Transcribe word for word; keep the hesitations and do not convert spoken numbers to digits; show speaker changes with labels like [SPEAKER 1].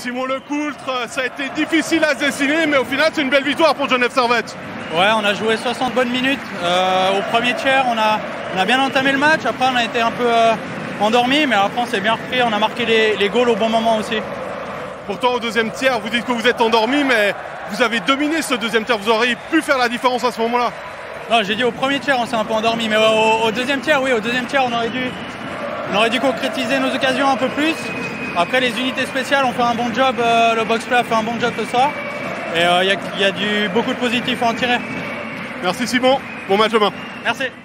[SPEAKER 1] Simon Lecoultre, ça a été difficile à se dessiner, mais au final c'est une belle victoire pour Genève Servette.
[SPEAKER 2] Ouais, on a joué soixante bonnes minutes. Euh, au premier tiers, on a, on a bien entamé le match. Après, on a été un peu euh, endormi, mais après, on s'est bien repris. On a marqué les, les goals au bon moment aussi.
[SPEAKER 1] Pourtant, au deuxième tiers, vous dites que vous êtes endormi, mais vous avez dominé ce deuxième tiers. Vous auriez pu faire la différence à ce moment-là.
[SPEAKER 2] Non, j'ai dit au premier tiers, on s'est un peu endormi, mais au, au deuxième tiers, oui, au deuxième tiers, on aurait dû, on aurait dû concrétiser nos occasions un peu plus. Après, les unités spéciales ont fait un bon job. Euh, le box-play a fait un bon job ce soir. Et il euh, y, y a du, beaucoup de positifs à en tirer.
[SPEAKER 1] Merci Simon, bon match demain.
[SPEAKER 2] Merci.